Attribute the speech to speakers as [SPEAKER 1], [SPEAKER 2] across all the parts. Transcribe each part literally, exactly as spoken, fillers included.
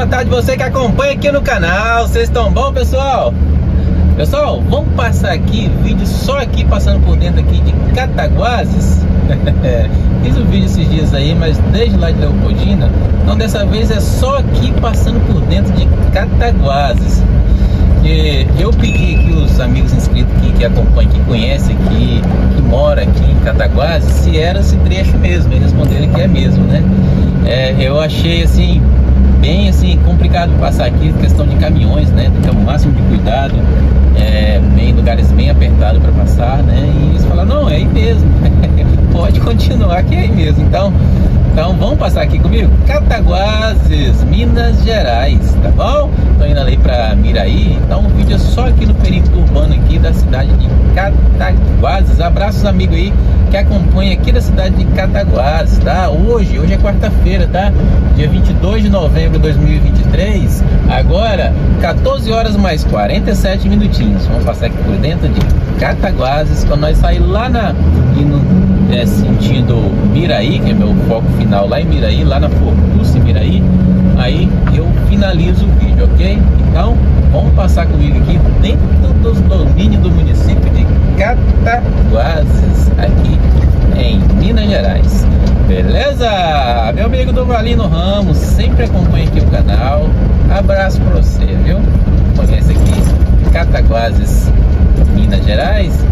[SPEAKER 1] boa tarde você que acompanha aqui no canal. Vocês estão bom, pessoal? Pessoal, vamos passar aqui vídeo só aqui, passando por dentro aqui de Cataguases. Fiz um vídeo esses dias aí, mas desde lá de Leopoldina. Então dessa vez é só aqui passando por dentro de Cataguases. E eu pedi aqui os amigos inscritos que, que acompanham, que conhecem aqui, que mora aqui em Cataguases, se era esse trecho mesmo. Eles responderam que é mesmo, né? É, eu achei assim, bem assim, complicado passar aqui, questão de caminhões, né? Tem que ter o máximo de cuidado, é, bem, lugares bem apertados para passar, né? E eles falaram, não, é aí mesmo, pode continuar que é aí mesmo. Então, então vamos passar aqui comigo? Cataguases, Minas Gerais, tá bom? Tô indo ali para Miraí, então o vídeo é só aqui no perímetro urbano aqui da cidade de Cataguases. Abraços amigos aí que acompanha aqui da cidade de Cataguases, tá? Hoje, hoje é quarta-feira, tá? Dia vinte e dois de novembro de dois mil e vinte e três. Agora, quatorze horas mais quarenta e sete minutinhos. Vamos passar aqui por dentro de Cataguases, quando nós sair lá na indo, é, sentido Miraí, que é meu foco final lá em Miraí, lá na Fortuce Miraí. Aí eu finalizo o vídeo, ok? Então, vamos passar comigo aqui dentro dos domínios do município de Cataguases, aqui em Minas Gerais. Beleza? Meu amigo do Valino Ramos, sempre acompanha aqui o canal. Abraço pra você, viu? Conhece aqui Cataguases, Minas Gerais.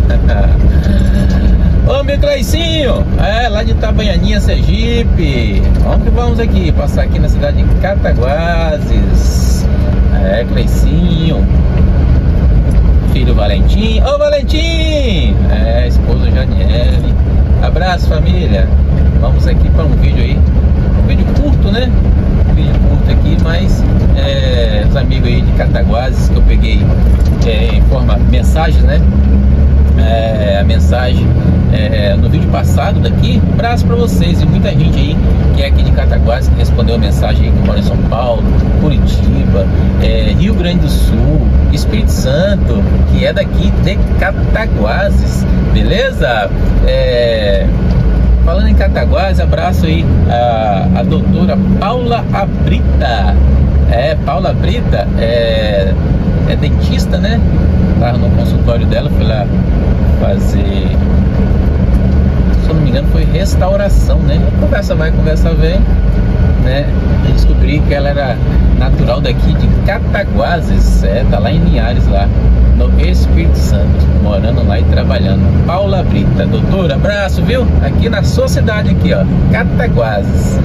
[SPEAKER 1] Ô meu Cleicinho, é lá de Itabaianinha, Sergipe. Vamos que vamos aqui, passar aqui na cidade de Cataguases. É, Cleicinho, filho Valentim. Ô Valentim, é, esposa Janiele. Abraço família. Vamos aqui para um vídeo aí, um vídeo curto, né? Um vídeo curto aqui, mas é, os amigos aí de Cataguases que eu peguei é, em forma mensagem, né? É, a mensagem é, no vídeo passado daqui, abraço para vocês e muita gente aí que é aqui de Cataguases que respondeu a mensagem aí, que mora em São Paulo, Curitiba, é, Rio Grande do Sul, Espírito Santo, que é daqui de Cataguases, beleza? É, falando em Cataguases, abraço aí a, a doutora Paula Abrita. É, Paula Brita é, é dentista, né? Tava no consultório dela, fui lá fazer, se eu não me engano, foi restauração, né? Conversa vai, conversa vem, né? E descobri que ela era natural daqui de Cataguases, é, tá lá em Linhares, lá no Espírito Santo, morando lá e trabalhando. Paula Brita, doutora, abraço, viu? Aqui na sua cidade aqui, ó, Cataguases.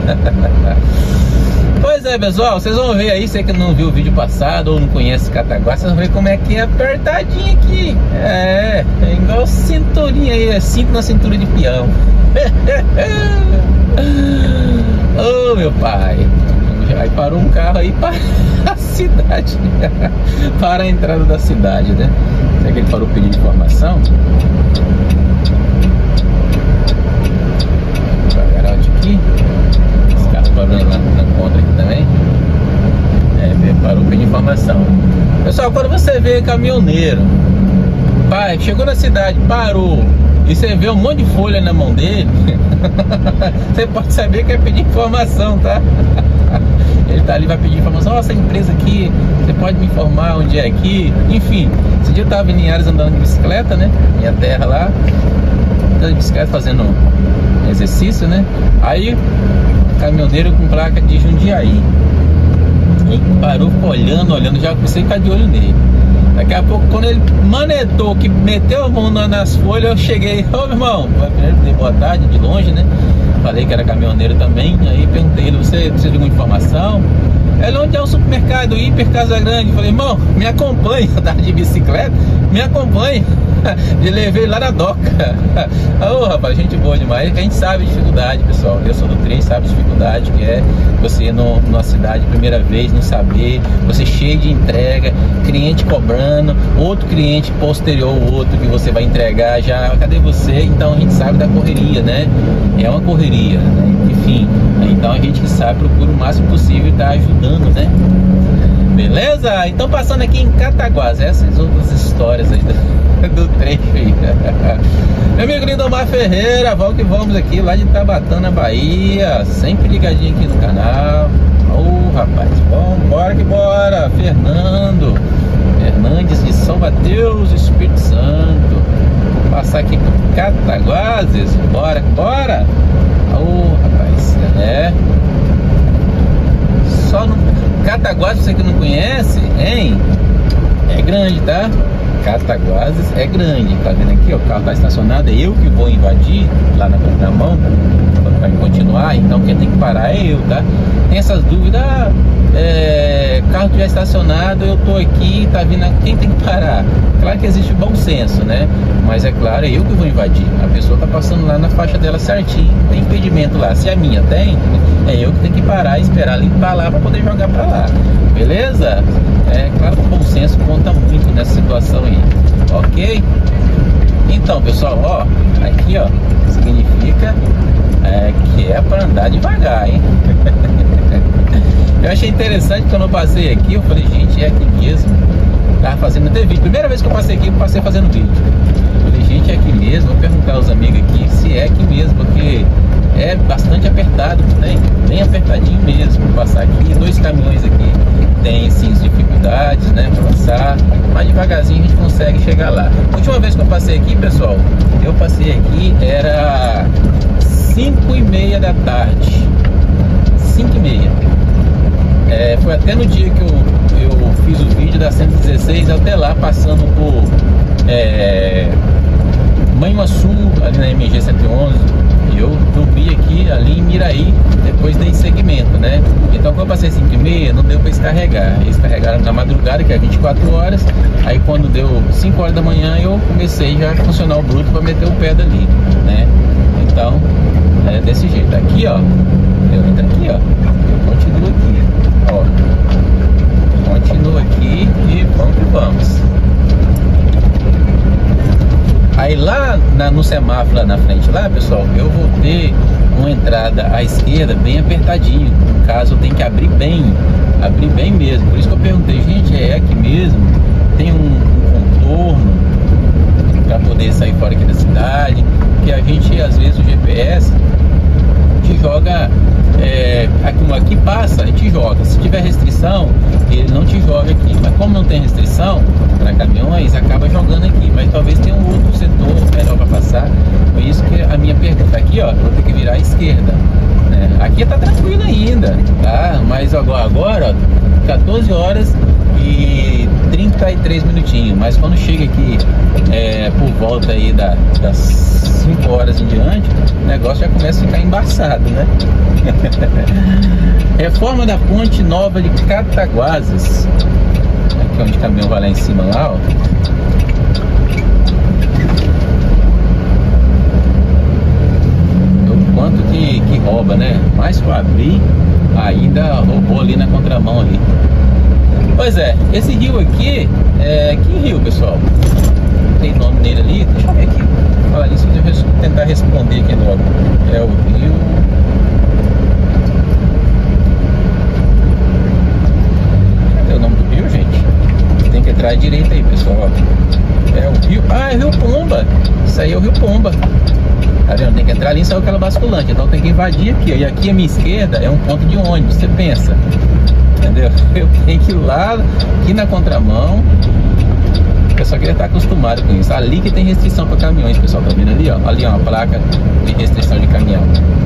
[SPEAKER 1] Pois é, pessoal, vocês vão ver aí, você que não viu o vídeo passado ou não conhece Cataguases, vocês vão ver como é que é apertadinho aqui. É, é igual cinturinha aí, é cinto na cintura de peão. Ô, oh, meu pai. Aí parou um carro aí para a cidade, para a entrada da cidade, né? Será que ele parou pedindo informação? Devagarote aqui. Esse carro parou na, na contra aqui também. É, parou pedindo informação. Pessoal, quando você vê caminhoneiro, pai, chegou na cidade, parou, e você vê um monte de folha na mão dele, você pode saber que é pedir informação, tá? Ele tá ali, vai pedir informação. Ó, essa empresa aqui, você pode me informar onde é aqui? Enfim, esse dia eu tava em Linhares andando de bicicleta, né? Minha terra lá, andando de bicicleta fazendo exercício, né? Aí, caminhoneiro com placa de Jundiaí. E parou olhando, olhando, já comecei a ficar de olho nele. Daqui a pouco, quando ele manetou, que meteu a mão nas folhas, eu cheguei, ô meu irmão, primeiro dei boa tarde, de longe, né? Falei que era caminhoneiro também, aí perguntei ele, você precisa de alguma informação? Ele, onde é o supermercado Hiper Casa Grande? Falei, irmão, me acompanhe, eu tava de bicicleta, me acompanhe. E levei lá na doca. Ô, oh, rapaz, gente boa demais. A gente sabe a dificuldade, pessoal. Eu sou do trem, sabe a dificuldade que é você ir no, numa cidade primeira vez, não saber, você cheio de entrega, cliente cobrando, outro cliente posterior, outro que você vai entregar já, cadê você? Então a gente sabe da correria, né? É uma correria, né? Enfim, então a gente que sabe procura o máximo possível estar ajudando, né? Beleza? Então passando aqui em Cataguases, essas outras histórias aí do, do trecho aí. Meu amigo Lindomar Ferreira, vamos que vamos aqui lá de Itabatana, Bahia, sempre ligadinho aqui no canal. Oh, rapaz, vambora que bora. Fernando Fernandes de São Mateus, Espírito Santo. Vou passar aqui por Cataguases. Bora que bora. Ô, rapaz, é só no Cataguases, você que não conhece, hein? É grande, tá? Cataguases é grande. Tá vendo aqui, ó, o carro tá estacionado. É eu que vou invadir lá na contramão para continuar. Então quem tem que parar é eu, tá? Tem essas dúvidas. Ah, é, carro que já estacionado, eu tô aqui, tá vindo. Quem tem que parar? Claro que existe bom senso, né? Mas é claro, é eu que vou invadir. A pessoa tá passando lá na faixa dela certinho, não tem impedimento lá. Se a minha tem, é eu que tenho que parar e esperar limpar lá para poder jogar para lá. Beleza? É claro que o bom senso conta muito nessa situação aí, ok? Então, pessoal, ó, aqui, ó, significa é, que é para andar devagar, hein? Eu achei interessante quando eu passei aqui, eu falei, gente, é aqui mesmo. Tava fazendo até vídeo, primeira vez que eu passei aqui, eu passei fazendo vídeo. Eu falei, gente, é aqui mesmo. Vou perguntar aos amigos aqui se é aqui mesmo, porque é bastante apertado, né? Bem apertadinho mesmo para passar aqui. Dois caminhões aqui tem sim dificuldades, né, para passar, mas devagarzinho a gente consegue chegar lá. A última vez que eu passei aqui, pessoal, eu passei aqui, era cinco e meia da tarde. cinco e meia. É, foi até no dia que eu, eu fiz o vídeo da cento e dezesseis, até lá passando por é, Manhuaçu, ali na M G cento e onze. Eu dormi aqui, ali em Miraí, depois dei seguimento, né? Então quando eu passei cinco e meia, não deu para descarregar. Eles carregaram na madrugada, que é vinte e quatro horas. Aí quando deu cinco horas da manhã, eu comecei já a funcionar o bruto para meter o pé dali, né? Então, é desse jeito. Aqui, ó, eu entro aqui, ó, eu continuo aqui, ó, continuo aqui e vamos que vamos. Aí lá na, no semáforo lá na frente, lá, pessoal, eu vou ter uma entrada à esquerda bem apertadinho. No caso, eu tenho que abrir bem, abrir bem mesmo. Por isso que eu perguntei, gente, é aqui mesmo? Tem um, um contorno para poder sair fora aqui da cidade? Porque a gente, às vezes, o G P S te joga, é, aqui, aqui passa e te joga. Se tiver restrição, ele não te joga aqui. Mas como não tem restrição para caminhões, acaba jogando aqui. Mas talvez tenha um outro setor melhor para passar. Por isso que a minha pergunta aqui, ó, vou ter que virar à esquerda, né? Aqui tá tranquilo ainda, tá? Mas agora, agora ó, quatorze horas e trinta e três minutinhos. Mas quando chega aqui é, por volta aí da, das cinco horas em diante, o negócio já começa a ficar embaçado, né? Reforma da Ponte Nova de Cataguases. Aqui onde o caminhão vai lá em cima, lá, ó. O quanto que, que rouba, né? Mas para abrir, ainda roubou ali na contramão ali. Pois é, esse rio aqui, é, que rio, pessoal? Tem nome nele ali, deixa eu ver aqui. Falar isso, deixa eu tentar responder aqui logo. É o rio... Cadê o nome do rio, gente? Tem que entrar à direita aí, pessoal. É o rio... Ah, é o Rio Pomba. Isso aí é o Rio Pomba. Tá vendo? Tem que entrar ali e sair aquela basculante. Então tem que invadir aqui, ó. E aqui à minha esquerda é um ponto de ônibus, você pensa. Entendeu? Eu tenho que ir lá, aqui na contramão. O pessoal queria estar acostumado com isso. Ali que tem restrição para caminhões, pessoal. Tá vendo ali, ó? Ali ó, uma placa de restrição de caminhão.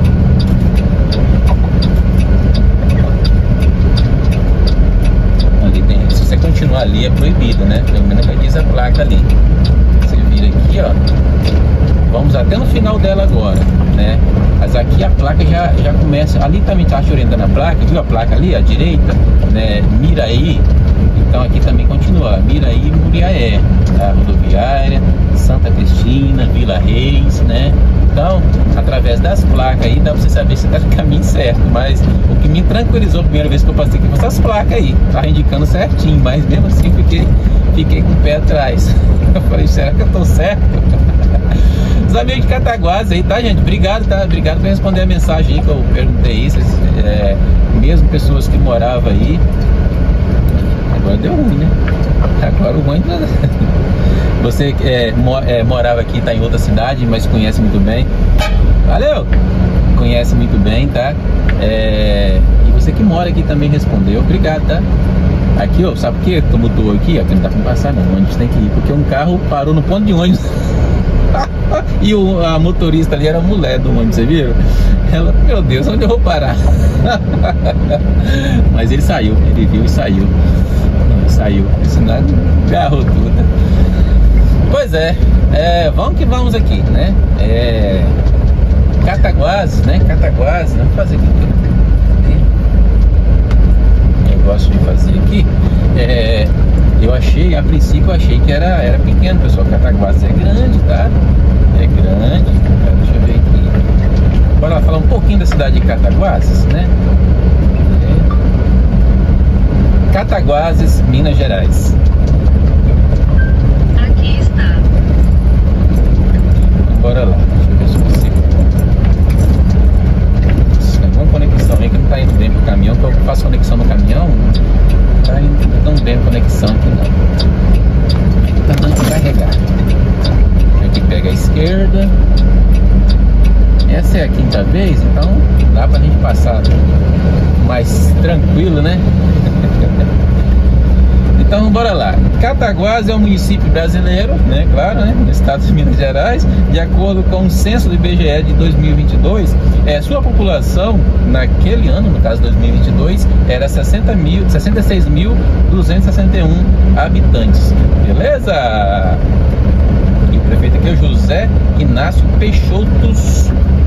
[SPEAKER 1] Ali tem, se você continuar ali é proibido, né? Pelo menos que diz a placa ali. Você vira aqui, ó. Vamos até no final dela agora, né? Mas aqui a placa já, já começa. Ali também tá orientando a placa, viu a placa ali à direita, né? Miraí. Então aqui também continua Miraí, Muriaé, tá? Rodoviária, Santa Cristina, Vila Reis, né? Então, através das placas aí, dá pra você saber se tá no caminho certo. Mas o que me tranquilizou a primeira vez que eu passei aqui foi essas placas aí. Tava indicando certinho, mas mesmo assim fiquei, fiquei com o pé atrás. Eu falei, será que eu tô certo? Os amigos de Cataguases aí, tá, gente? Obrigado, tá? Obrigado por responder a mensagem aí que eu perguntei isso. É, mesmo pessoas que moravam aí. Agora deu ruim, né? Agora o ruim é... Você é, é, morava aqui, tá em outra cidade, mas conhece muito bem. Valeu! Conhece muito bem, tá? É, e você que mora mora aqui também respondeu. Obrigado, tá? Aqui, ó, sabe por que tumultuou aqui? Ó, que não dá pra passar não, o ônibus tem que ir, porque um carro parou no ponto de ônibus. E o, a motorista ali era a mulher do ônibus, você viu? Ela, meu Deus, onde eu vou parar? Mas ele saiu, ele viu e saiu. Saiu, senão agarrou tudo. Pois é, é, vamos que vamos aqui, né? É, Cataguases, né? Cataguases, vamos fazer aqui. Eu gosto de fazer aqui. É, eu achei, a princípio eu achei que era, era pequeno, pessoal. Cataguases é grande, tá? É grande. Deixa eu ver aqui. Bora lá falar um pouquinho da cidade de Cataguases, né? É. Cataguases, Minas Gerais.
[SPEAKER 2] Aqui está.
[SPEAKER 1] Bora lá, deixa eu ver se eu consigo. Tem alguma conexão aí que não tá indo bem pro caminhão, que eu faço conexão no caminhão, não tá indo tão bem a conexão aqui não. Tá dando que carregar. Aqui pega a esquerda. Essa é a quinta vez, então dá pra gente passar mais tranquilo, né? Então bora lá. Cataguases é um município brasileiro, né? Claro, né? No estado de Minas Gerais. De acordo com o censo do I B G E de dois mil e vinte e dois, é, sua população naquele ano, no caso dois mil e vinte e dois, era sessenta mil, sessenta e seis mil duzentos e sessenta e um habitantes. Beleza? E o prefeito aqui é o José Inácio Peixotos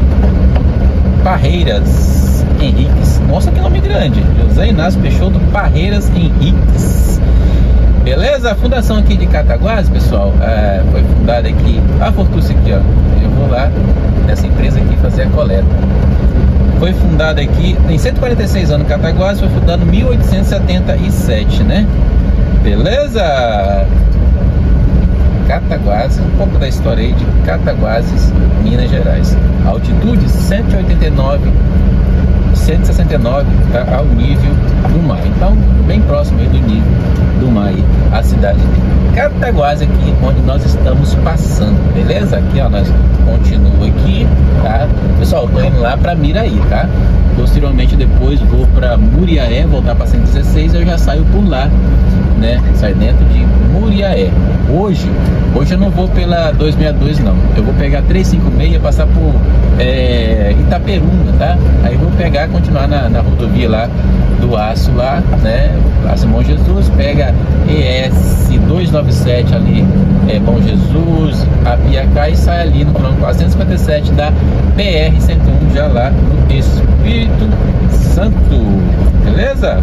[SPEAKER 1] Parreiras Henriques. Nossa, que nome grande! José Inácio Peixoto Parreiras Henriques. Beleza? A fundação aqui de Cataguases, pessoal, é, foi fundada aqui. A Fortuce aqui, ó. Eu vou lá nessa empresa aqui fazer a coleta. Foi fundada aqui em cento e quarenta e seis anos. Cataguases foi fundada em mil oitocentos e setenta e sete, né? Beleza? Cataguases, um pouco da história aí de Cataguases, Minas Gerais. Altitude cento e oitenta e nove, cento e sessenta e nove, tá, ao nível do mar. Então, bem próximo aí do nível do mar aí, a cidade de Cataguases aqui, onde nós estamos passando, beleza? Aqui, ó, nós continuamos aqui, tá? Pessoal, eu tô indo lá pra Miraí, tá? Posteriormente, depois vou pra Muriaé, voltar pra cento e dezesseis, eu já saio por lá, né? Saio dentro de Muriaé. Hoje, hoje eu não vou pela duzentos e sessenta e dois não. Eu vou pegar trezentos e cinquenta e seis, passar por é, Itaperuna, tá? Aí vou pegar, continuar na, na rodovia lá do Aço lá, né? Aço Bom Jesus, pega E S duzentos e noventa e sete ali, é, Bom Jesus, Apiacá, e sai ali no quilômetro quatrocentos e cinquenta e sete da P R cento e um, já lá no Espírito Santo. Beleza?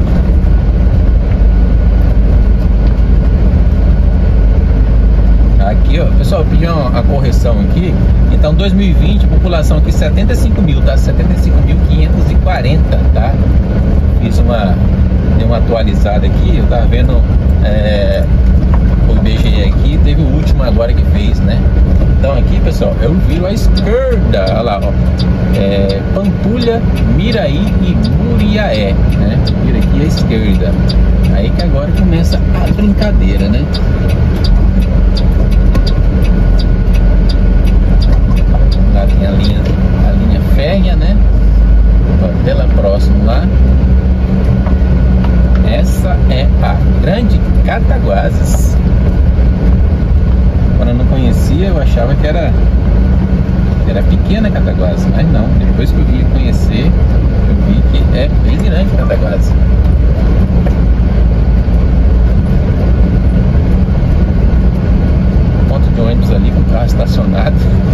[SPEAKER 1] Aqui, ó, pessoal, eu pedi uma, uma correção aqui. Então, dois mil e vinte, a população aqui setenta e cinco mil, tá? setenta e cinco mil quinhentos e quarenta, tá? Fiz uma, dei uma atualizada aqui. Eu tava vendo é, o I B G E aqui, teve o último agora que fez, né? Então, aqui, pessoal, eu viro à esquerda, olha lá, ó, é, Pampulha, Miraí e Muriaé, né? Vira aqui à esquerda. Aí que agora começa a brincadeira, né? Lá tem a linha, a linha férrea, né? Até lá próximo lá. Essa é a Grande Cataguases. Quando eu não conhecia, eu achava que era era pequena Cataguases, mas não. Depois que eu vim conhecer, eu vi que é bem grande Cataguases. Ponto de ônibus ali com o carro estacionado.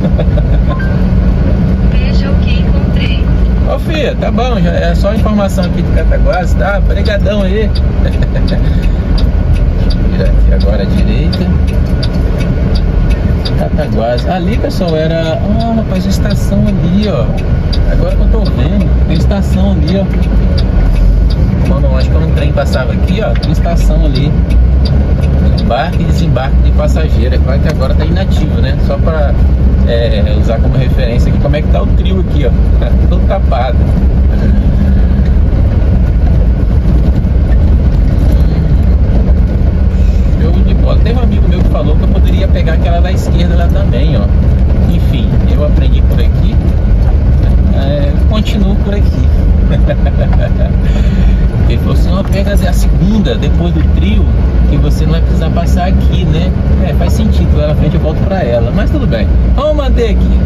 [SPEAKER 2] Veja o que encontrei.
[SPEAKER 1] Ô filha, tá bom, já é só informação aqui de Cataguases, tá? Obrigadão aí. Vira aqui agora à direita. Cataguases. Ali, pessoal, era... Ah, rapaz, a estação ali, ó. Agora que eu tô vendo, tem estação ali, ó. Quando, acho que quando o trem passava aqui, ó, tem estação ali. Embarque e desembarque de passageiro. É claro que agora tá inativo, né? Só pra é, usar como referência aqui como é que tá o trio aqui, ó. Tá todo tapado. Show de bola. Tem um amigo meu que falou que eu poderia pegar aquela da esquerda lá também, ó. Enfim, eu aprendi por aqui. É, continuo por aqui. Ele falou assim, ó, pega a segunda, depois do trio, que você não vai precisar passar aqui, né? É, faz sentido, lá na frente eu volto pra ela, mas tudo bem, vamos manter aqui.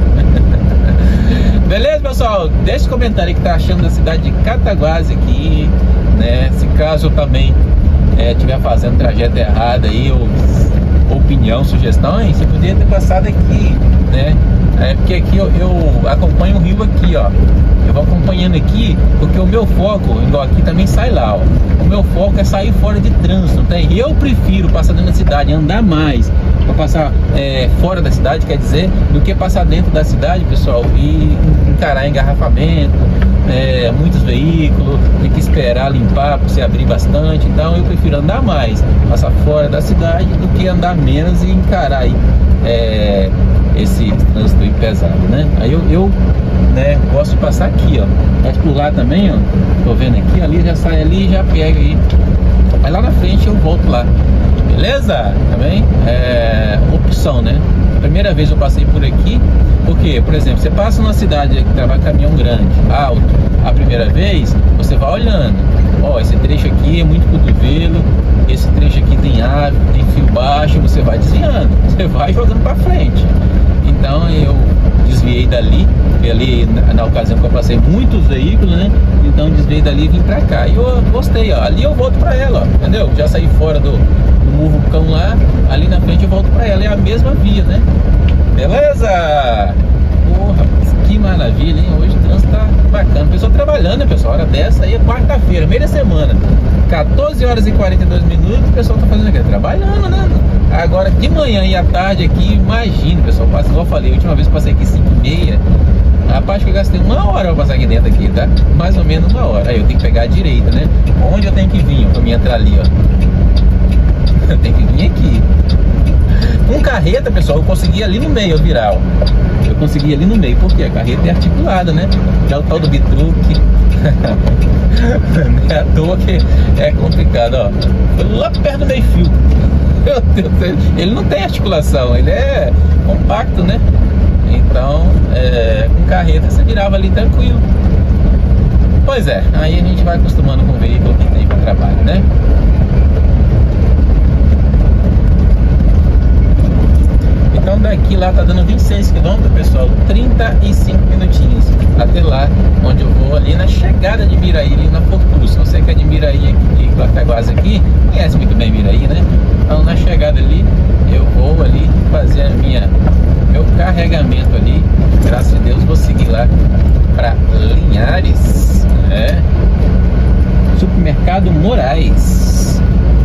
[SPEAKER 1] Beleza, pessoal? Deixa um comentário aí que tá achando da cidade de Cataguases aqui, né? Se caso eu também estiver é, fazendo trajeto errado aí, ou opinião, sugestões, você poderia ter passado aqui, né? É porque aqui eu, eu acompanho o rio aqui, ó. Eu vou acompanhando aqui, porque o meu foco, igual aqui também sai lá, ó. O meu foco é sair fora de trânsito, não tem? Eu prefiro passar dentro da cidade, andar mais para passar é, fora da cidade, quer dizer, do que passar dentro da cidade, pessoal, e encarar engarrafamento, é, muitos veículos, tem que esperar limpar para você abrir bastante. Então eu prefiro andar mais, passar fora da cidade, do que andar menos e encarar aí, é, esse trânsito aí pesado, né? Aí eu, eu né, gosto de passar aqui, ó. Pode pular também, ó. Tô vendo aqui, ali já sai ali e já pega aí. Aí lá na frente eu volto lá. Beleza? Também é opção, né? A primeira vez eu passei por aqui, porque, por exemplo, você passa numa cidade que trabalha caminhão grande, alto, a primeira vez, você vai olhando. Ó, esse trecho aqui é muito cotovelo, esse trecho aqui tem árvore, tem fio baixo, você vai desviando, você vai jogando pra frente. Então eu desviei dali, porque ali na, na ocasião que eu passei muitos veículos, né? Então desviei dali e vim pra cá. E eu gostei, ó. Ali eu volto pra ela, ó. Entendeu? Já saí fora do, do Murrucão lá, ali na frente eu volto pra ela. É a mesma via, né? Beleza? Porra, que maravilha, hein? Hoje o trânsito tá bacana. O pessoal trabalhando, né, pessoal? Hora dessa aí é quarta-feira, meia da semana. quatorze horas e quarenta e dois minutos, o pessoal tá fazendo aqui, trabalhando, né? Agora de manhã e à tarde aqui, imagina, pessoal, passa, igual eu falei, a última vez que eu passei aqui cinco e meia, rapaz, que eu gastei uma hora pra passar aqui dentro aqui, tá? Mais ou menos uma hora. Aí eu tenho que pegar a direita, né? Onde eu tenho que vir, ó, pra mim entrar ali, ó. Eu tenho que vir aqui. Com carreta, pessoal, eu consegui ali no meio, eu virar, ó. Eu consegui ali no meio, porque a carreta é articulada, né? Já o tal do bitruque. Não é à toa que é complicado, ó. Foi lá perto do meio fio. Meu Deus, ele não tem articulação, ele é compacto, né? Então, é, com carreta você virava ali tranquilo. Pois é, aí a gente vai acostumando com o veículo que tem para trabalho, né? Então daqui lá tá dando vinte e seis quilômetros, pessoal, trinta e cinco minutinhos até lá, onde eu vou ali na chegada de Miraí, ali na Fortus. Você que é de Miraí aqui, de Cataguases aqui, conhece muito bem Miraí, né? Então na chegada ali, eu vou ali fazer a minha, meu carregamento ali. Graças a Deus vou seguir lá para Linhares, né? Supermercado Moraes.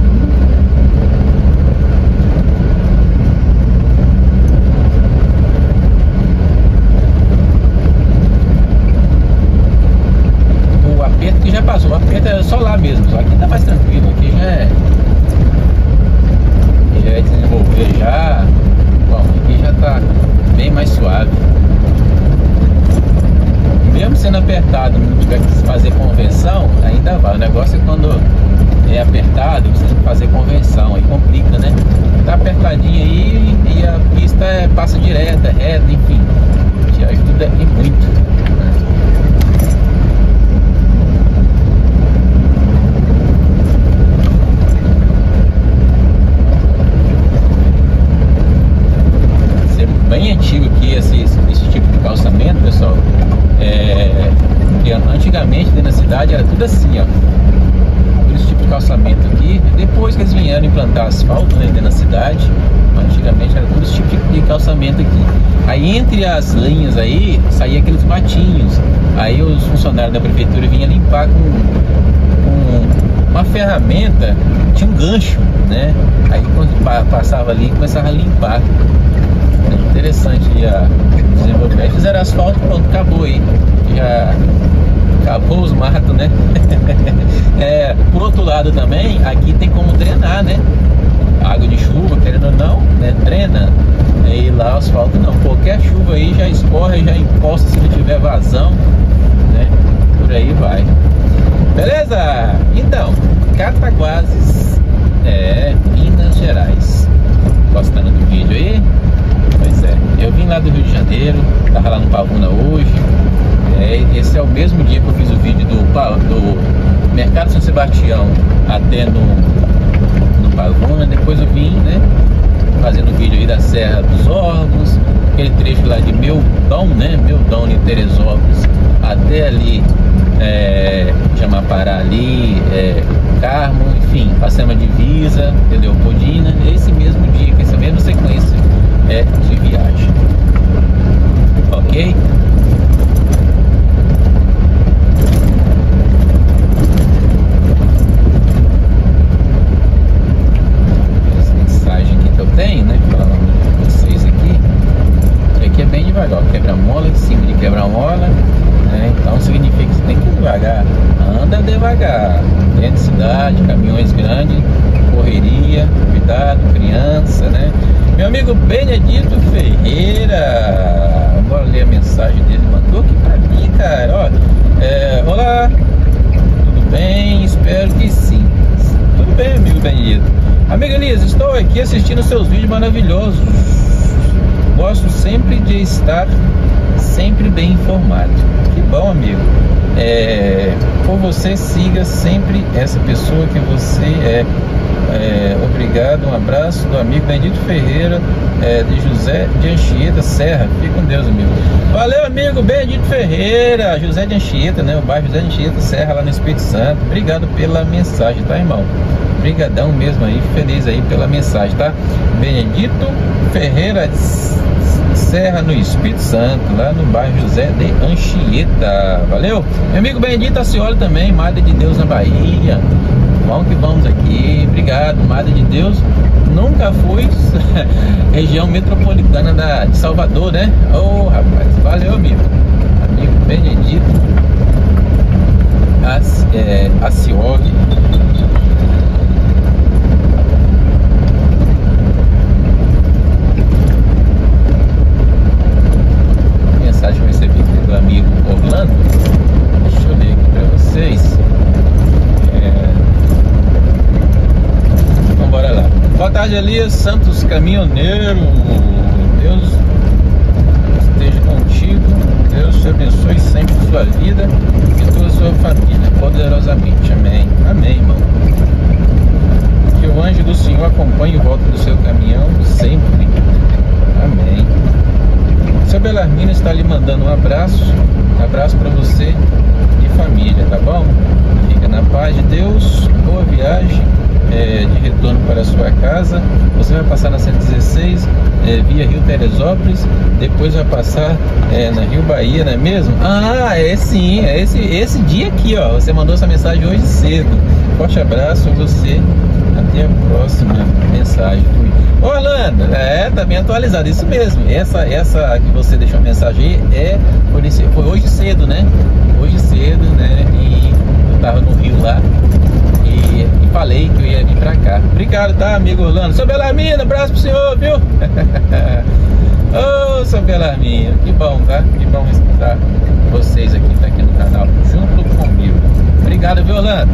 [SPEAKER 1] Que já passou, o aperto é só lá mesmo, só aqui tá mais tranquilo, aqui já é já é desenvolver já, bom, aqui já tá bem mais suave. Mesmo sendo apertado, não tiver que fazer convenção, ainda vai. O negócio é quando é apertado, você tem que fazer convenção, aí complica, né? Tá apertadinho aí e a pista é, passa direto, é reta, enfim, te ajuda aqui muito. Bem antigo aqui esse, esse tipo de calçamento, pessoal. É, antigamente dentro da cidade era tudo assim, ó. Esse tipo de calçamento aqui. Depois que eles vieram implantar asfalto, né, dentro da cidade, antigamente era tudo esse tipo de calçamento aqui. Aí entre as linhas aí saía aqueles matinhos. Aí os funcionários da prefeitura vinham limpar com, com uma ferramenta, tinha um gancho, né? Aí quando passava ali começava a limpar. Interessante a desenvolver. Fizeram asfalto, pronto, acabou aí. Já acabou os matos, né? É, por outro lado também, aqui tem como drenar, né? Água de chuva, querendo ou não, né? Drena. E lá o asfalto não. Qualquer chuva aí já escorre, já encosta se não tiver vazão, né? Por aí vai. Beleza? Então, Cataguases, é, Minas Gerais. Gostando do vídeo aí? Pois é, eu vim lá do Rio de Janeiro, tava lá no Pavuna hoje. É, esse é o mesmo dia que eu fiz o vídeo do, do Sebastião até no, no Pavuna. Depois eu vim, né, fazendo vídeo aí da Serra dos Órgãos, aquele trecho lá de Meudon, né, Meudon em Teresópolis, até ali, é, Jamapará ali, é, Carmo, enfim, passamos a divisa, entendeu? Podina, esse mesmo dia, essa mesma sequência é de viagem, ok? Essa mensagem aqui que eu tenho, né, falando com vocês aqui, que aqui é bem devagar, quebra-mola em cima de quebra-mola, né? Então significa que você tem que ir devagar, anda devagar, dentro de cidade, caminhões grandes, correria, cuidado, criança, né? Meu amigo Benedito Ferreira, bora ler a mensagem dele, mandou aqui pra mim, cara, ó, é, olá, tudo bem? Espero que sim. Tudo bem, amigo Benedito. Amiga Elisa, estou aqui assistindo seus vídeos maravilhosos, gosto sempre de estar sempre bem informado. Que bom, amigo. É, por você, siga sempre essa pessoa que você é. É, obrigado, um abraço do amigo Benedito Ferreira, é, de José de Anchieta, Serra. Fique com Deus, amigo. Valeu, amigo Benedito Ferreira, José de Anchieta, né? O bairro José de Anchieta, Serra, lá no Espírito Santo. Obrigado pela mensagem, tá, irmão? Obrigadão mesmo aí, feliz aí pela mensagem, tá? Benedito Ferreira, Serra, no Espírito Santo, lá no bairro José de Anchieta. Valeu? Meu amigo Benedito Acioli também, Madre de Deus na Bahia. Vamos que vamos aqui, obrigado, Madre de Deus. Nunca fui região metropolitana da, de Salvador, né? Ô, oh, rapaz, valeu, amigo. Amigo Benedito As, é, Acioli. Mensagem que eu recebi aqui do amigo Orlando. Deixa eu ler aqui pra vocês. Bora lá. Boa tarde, Elias Santos, caminhoneiro. Deus esteja contigo. Deus te abençoe sempre a sua vida e toda a sua família, poderosamente. Amém. Amém, irmão. Que o anjo do Senhor acompanhe o volta do seu caminhão sempre. Amém. Seu Belarmino está lhe mandando um abraço. Um abraço para você e família, tá bom? Fica na paz de Deus. Boa viagem. É, de retorno para a sua casa. Você vai passar na cento e dezesseis, é, via Rio Teresópolis, depois vai passar é, na Rio Bahia, não é mesmo? Ah, é sim, é esse, esse dia aqui, ó. Você mandou essa mensagem hoje cedo. Forte abraço a você, até a próxima mensagem. Orlando, é, tá bem atualizado, isso mesmo. Essa, essa que você deixou a mensagem aí é, foi, foi hoje cedo, né? Hoje cedo, né? E eu tava no Rio lá. E, e falei que eu ia vir pra cá. Obrigado, tá, amigo Orlando. Seu Belarmino, abraço pro senhor, viu? Ô, oh, seu Belarmino, que bom, tá? Que bom escutar vocês aqui, tá aqui no canal, junto comigo. Obrigado, viu, Orlando?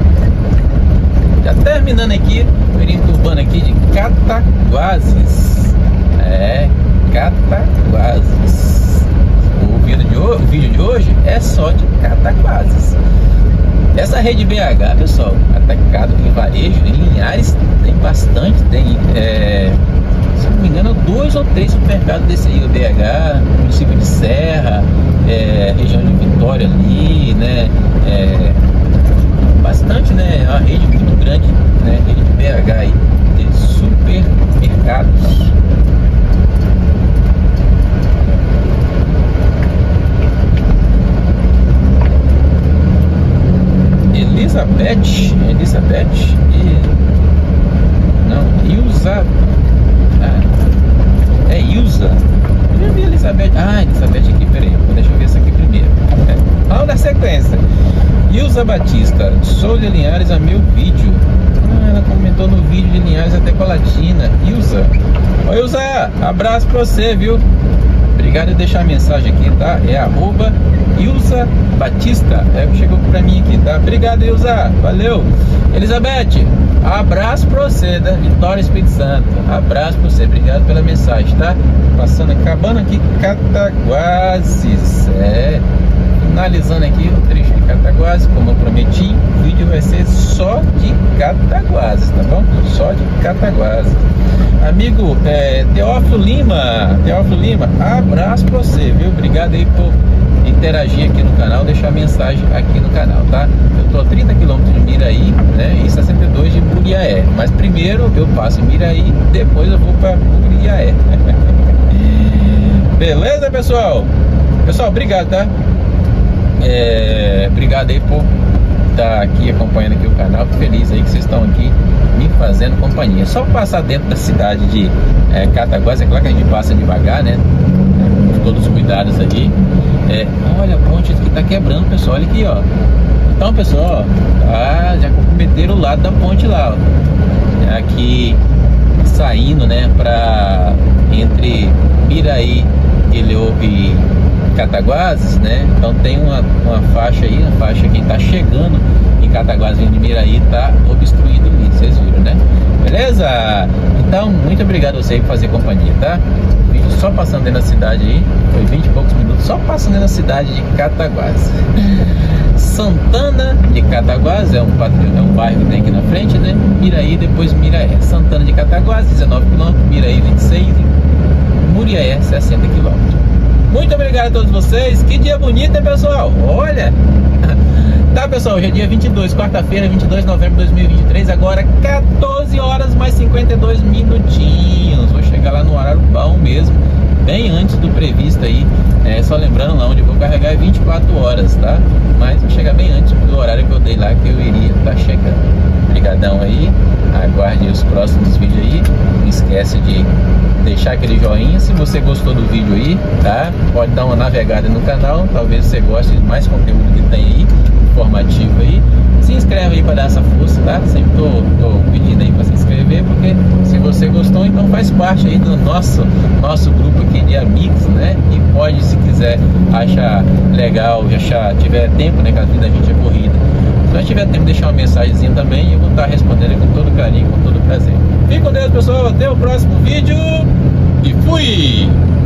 [SPEAKER 1] Já terminando aqui, perímetro urbano aqui de Cataguases. É, Cataguases. O vídeo de hoje, o vídeo de hoje é só de Cataguases. Essa rede B H, pessoal, atacado em varejo, em Linhares, tem bastante, tem, é, se não me engano, dois ou três supermercados desse aí, o B H, município de Serra, é, região de Vitória ali, né, é, bastante, né, é uma rede muito grande, né, rede de B H aí, de supermercados. Elizabeth, Elizabeth e não, Ilza, ah, é Ilza, eu já vi Elizabeth, ah, Elizabeth aqui, peraí, deixa eu ver essa aqui primeiro, é. Vamos na sequência. Ilza Batista, sou de Linhares a meu vídeo, ah, ela comentou no vídeo de Linhares até Colatina. Ilza, oi Ilza, abraço pra você, viu? Obrigado por deixar a mensagem aqui, tá? É arroba Ilza Batista, é o que chegou pra mim aqui, tá? Obrigado, Ilza, valeu. Elizabeth, abraço pra você, da Vitória, Espírito Santo. Abraço pra você, obrigado pela mensagem, tá? Passando, acabando aqui Cataguases, é, finalizando aqui o trecho de Cataguases, como eu prometi, o vídeo vai ser Cataguases, tá bom? Só de Cataguases. Amigo é, Teófilo Lima, Teófilo Lima, abraço pra você, viu? Obrigado aí por interagir aqui no canal, deixar mensagem aqui no canal, tá? Eu tô a trinta quilômetros de Miraí, né? E sessenta e dois de Muriaé. Mas primeiro eu passo em Miraí, depois eu vou pra Muriaé. Beleza, pessoal? Pessoal, obrigado, tá? É, obrigado aí por estar aqui acompanhando aqui o canal. Tô feliz aí que vocês estão aqui me fazendo companhia. Só passar dentro da cidade de é, Cataguases. É claro que a gente passa devagar, né? Com todos os cuidados ali. É, olha a ponte que tá quebrando, pessoal. Olha aqui, ó. Então, pessoal, ó, tá, já comprometeram o lado da ponte lá, ó. Aqui saindo, né, pra entre Miraí e, Leo, e Cataguases, né? Então tem uma, uma faixa aí, uma faixa que tá chegando em Cataguases vindo de Miraí, tá obstruído ali, vocês viram, né? Beleza? Então, muito obrigado a você por fazer companhia, tá? Vídeo só passando dentro da cidade aí, foi vinte e poucos minutos, só passando dentro da cidade de Cataguases. Santana de Cataguases é um, é um bairro que tem aqui na frente, né? Miraí, depois Miraé. Santana de Cataguases, dezenove quilômetros, Miraí, vinte e seis, Muriaé, sessenta quilômetros. Muito obrigado a todos vocês. Que dia bonito, hein, pessoal? Olha! Tá, pessoal, hoje é dia vinte e dois, quarta-feira, vinte e dois de novembro de dois mil e vinte e três. Agora quatorze horas mais cinquenta e dois minutinhos. Vou chegar lá no horário bom mesmo, bem antes do previsto aí. É, só lembrando lá onde eu vou carregar é vinte e quatro horas, tá? Mas vou chegar bem antes do horário que eu dei lá, que eu iria estar chegando. Obrigadão aí. Aguarde os próximos vídeos aí. Não esquece de deixar aquele joinha se você gostou do vídeo aí, tá? Pode dar uma navegada no canal, talvez você goste de mais conteúdo que tem aí, informativo aí. Se inscreve aí para dar essa força, tá? Sempre tô, tô pedindo aí para se inscrever, porque se você gostou, então faz parte aí do nosso, nosso grupo aqui de amigos, né? E pode, se quiser, achar legal, achar, tiver tempo, né? Que a vida da gente é corrida. Se não tiver tempo, deixar uma mensagenzinha também e eu vou estar respondendo com todo carinho, com todo prazer. Fique com Deus, pessoal. Até o próximo vídeo. E fui!